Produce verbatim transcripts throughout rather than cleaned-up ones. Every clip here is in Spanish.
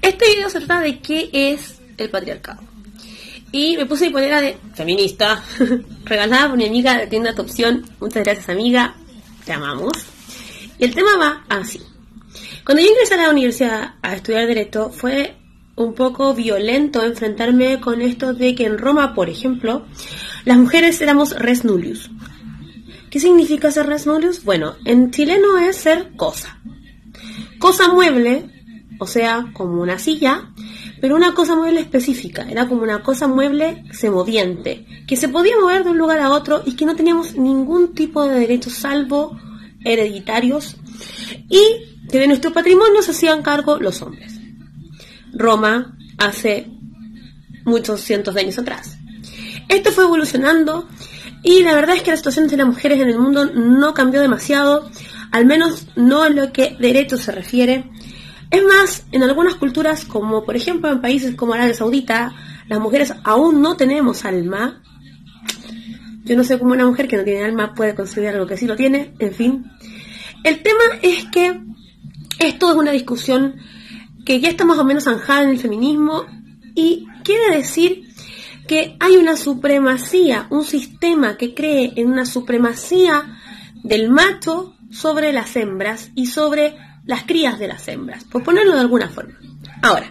Este video se trata de qué es el patriarcado. Y me puse mi polera de feminista, regalada por mi amiga de tienda Tu Opción. Muchas gracias, amiga, te amamos. Y el tema va así. Cuando yo ingresé a la universidad a estudiar Derecho, fue un poco violento enfrentarme con esto de que en Roma, por ejemplo, las mujeres éramos res nullius. ¿Qué significa ser res nullius? Bueno, en chileno es ser cosa. Cosa mueble, o sea, como una silla, pero una cosa mueble específica. Era como una cosa mueble semoviente, que se podía mover de un lugar a otro y que no teníamos ningún tipo de derechos salvo hereditarios, y que de nuestro patrimonio se hacían cargo los hombres. Roma hace muchos cientos de años atrás. Esto fue evolucionando y la verdad es que la situación de las mujeres en el mundo no cambió demasiado, al menos no en lo que derecho se refiere. Es más, en algunas culturas, como por ejemplo en países como Arabia Saudita, las mujeres aún no tenemos alma. Yo no sé cómo una mujer que no tiene alma puede conseguir algo que sí lo tiene, en fin. El tema es que esto es una discusión que ya está más o menos zanjada en el feminismo y quiere decir que hay una supremacía, un sistema que cree en una supremacía del macho sobre las hembras y sobre las crías de las hembras, por ponerlo de alguna forma. Ahora,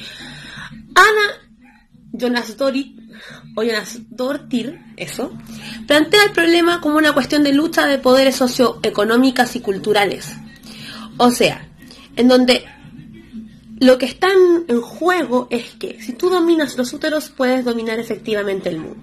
Ana Jonas Dorit, o Jonas Dortir, eso, plantea el problema como una cuestión de lucha de poderes socioeconómicas y culturales. O sea, en donde lo que está en juego es que si tú dominas los úteros, puedes dominar efectivamente el mundo.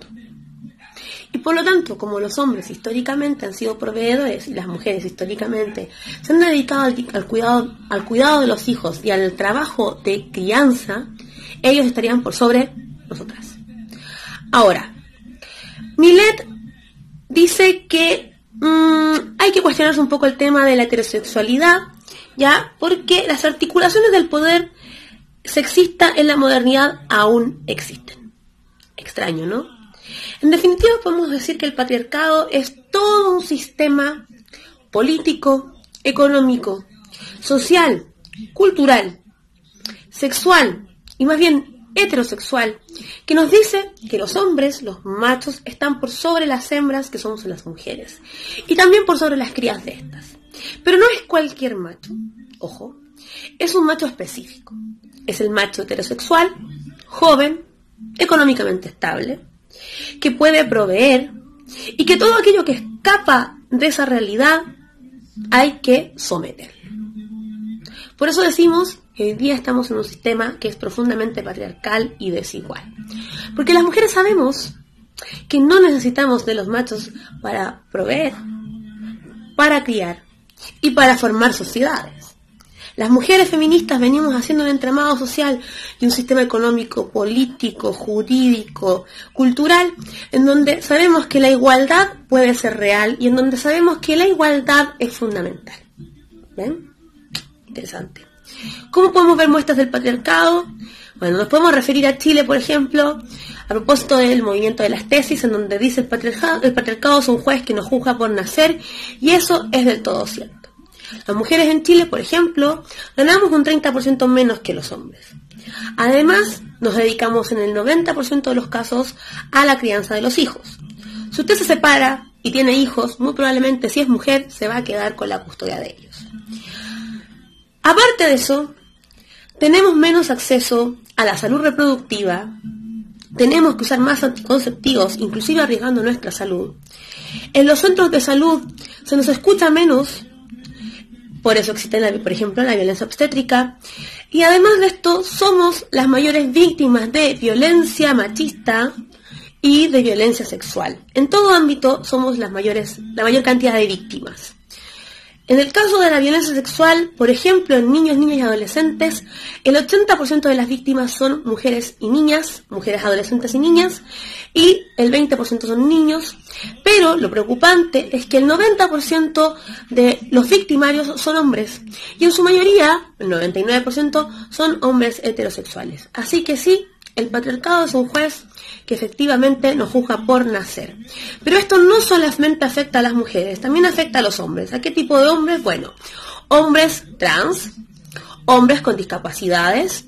Y por lo tanto, como los hombres históricamente han sido proveedores y las mujeres históricamente se han dedicado al, al, cuidado, al cuidado de los hijos y al trabajo de crianza, ellos estarían por sobre nosotras. Ahora, Milet dice que mmm, hay que cuestionarse un poco el tema de la heterosexualidad, ya, porque las articulaciones del poder sexista en la modernidad aún existen. Extraño, ¿no? En definitiva, podemos decir que el patriarcado es todo un sistema político, económico, social, cultural, sexual y más bien heterosexual, que nos dice que los hombres, los machos, están por sobre las hembras, que somos las mujeres, y también por sobre las crías de estas. Pero no es cualquier macho, ojo, es un macho específico. Es el macho heterosexual, joven, económicamente estable, que puede proveer, y que todo aquello que escapa de esa realidad hay que someter. Por eso decimos que hoy día estamos en un sistema que es profundamente patriarcal y desigual. Porque las mujeres sabemos que no necesitamos de los machos para proveer, para criar y para formar sociedades. Las mujeres feministas venimos haciendo un entramado social y un sistema económico, político, jurídico, cultural, en donde sabemos que la igualdad puede ser real y en donde sabemos que la igualdad es fundamental. ¿Ven? Interesante. ¿Cómo podemos ver muestras del patriarcado? Bueno, nos podemos referir a Chile, por ejemplo, a propósito del movimiento de las tesis, en donde dice el patriarcado, el patriarcado es un juez que nos juzga por nacer, y eso es del todo cierto. Las mujeres en Chile, por ejemplo, ganamos un treinta por ciento menos que los hombres. Además, nos dedicamos en el noventa por ciento de los casos a la crianza de los hijos. Si usted se separa y tiene hijos, muy probablemente, si es mujer, se va a quedar con la custodia de ellos. Aparte de eso, tenemos menos acceso a la salud reproductiva, tenemos que usar más anticonceptivos, inclusive arriesgando nuestra salud. En los centros de salud se nos escucha menos, por eso existe, la, por ejemplo, la violencia obstétrica, y además de esto, somos las mayores víctimas de violencia machista y de violencia sexual. En todo ámbito somos las mayores, la mayor cantidad de víctimas. En el caso de la violencia sexual, por ejemplo, en niños, niñas y adolescentes, el ochenta por ciento de las víctimas son mujeres y niñas, mujeres, adolescentes y niñas, y el veinte por ciento son niños, pero lo preocupante es que el noventa por ciento de los victimarios son hombres, y en su mayoría, el noventa y nueve por ciento, son hombres heterosexuales. Así que sí, el patriarcado es un juez que efectivamente nos juzga por nacer. Pero esto no solamente afecta a las mujeres, también afecta a los hombres. ¿A qué tipo de hombres? Bueno, hombres trans, hombres con discapacidades,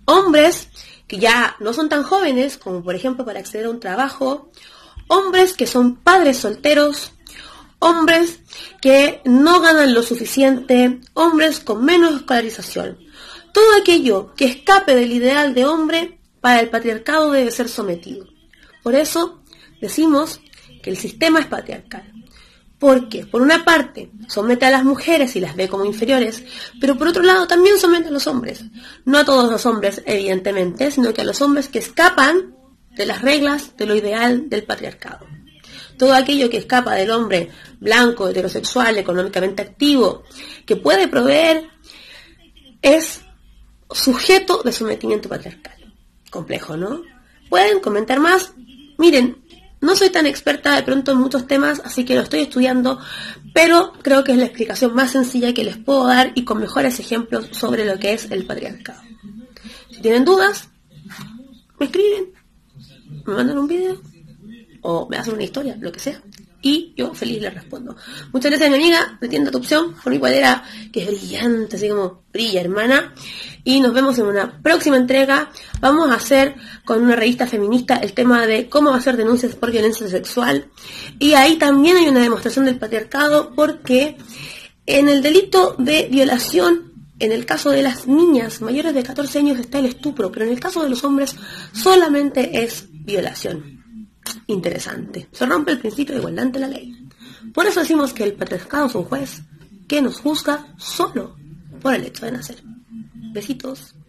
hombres que ya no son tan jóvenes, como por ejemplo para acceder a un trabajo, hombres que son padres solteros, hombres que no ganan lo suficiente, hombres con menos escolarización. Todo aquello que escape del ideal de hombre para el patriarcado debe ser sometido. Por eso decimos que el sistema es patriarcal. Porque, por una parte, somete a las mujeres y las ve como inferiores, pero por otro lado también somete a los hombres. No a todos los hombres, evidentemente, sino que a los hombres que escapan de las reglas de lo ideal del patriarcado. Todo aquello que escapa del hombre blanco, heterosexual, económicamente activo, que puede proveer, es sujeto de sometimiento patriarcal. Complejo, ¿no? ¿Pueden comentar más? Miren, no soy tan experta de pronto en muchos temas, así que lo estoy estudiando, pero creo que es la explicación más sencilla que les puedo dar y con mejores ejemplos sobre lo que es el patriarcado. Si tienen dudas, me escriben, me mandan un video o me hacen una historia, lo que sea, y yo feliz les respondo. Muchas gracias, mi amiga, de Tienda Tu Opción, por mi cuadera, que es brillante, así como brilla, hermana. Y nos vemos en una próxima entrega. Vamos a hacer con una revista feminista el tema de cómo hacer denuncias por violencia sexual. Y ahí también hay una demostración del patriarcado, porque en el delito de violación, en el caso de las niñas mayores de catorce años está el estupro, pero en el caso de los hombres solamente es violación. Interesante. Se rompe el principio de igualdad ante la ley. Por eso decimos que el patriarcado es un juez que nos juzga solo por el hecho de nacer. Besitos.